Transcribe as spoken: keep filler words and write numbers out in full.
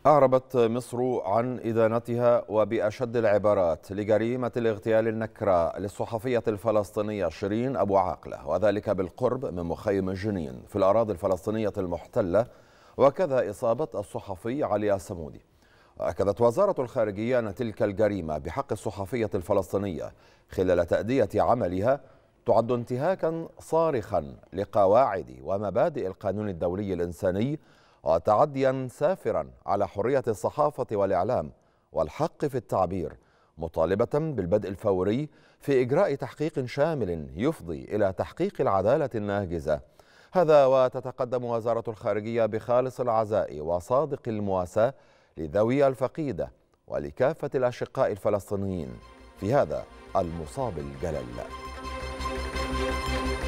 أعربت مصر عن إدانتها وبأشد العبارات لجريمة الاغتيال النكراء للصحفية الفلسطينية شيرين أبو عاقلة، وذلك بالقرب من مخيم جنين في الأراضي الفلسطينية المحتلة، وكذا إصابة الصحفي علي السمودي. وأكدت وزارة الخارجية أن تلك الجريمة بحق الصحفية الفلسطينية خلال تأدية عملها تعد انتهاكا صارخا لقواعد ومبادئ القانون الدولي الإنساني، وتعديا سافرا على حرية الصحافة والإعلام والحق في التعبير، مطالبة بالبدء الفوري في إجراء تحقيق شامل يفضي إلى تحقيق العدالة الناجزة. هذا وتتقدم وزارة الخارجية بخالص العزاء وصادق المواساة لذوي الفقيدة ولكافة الأشقاء الفلسطينيين في هذا المصاب الجلل.